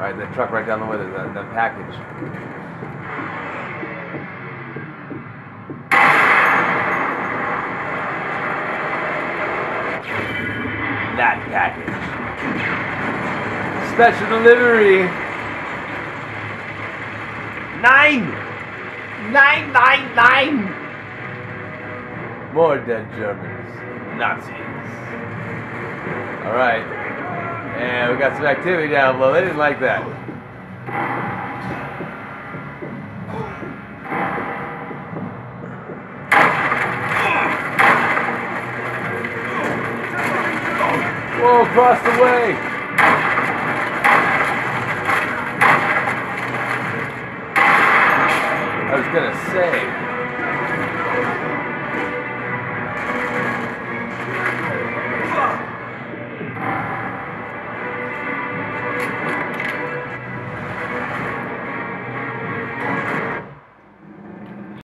Alright, the truck right down the way, the package. That package. Special delivery. 999. More dead Germans. Nazis. Alright. And we got some activity down below. They didn't like that. Whoa, across the way.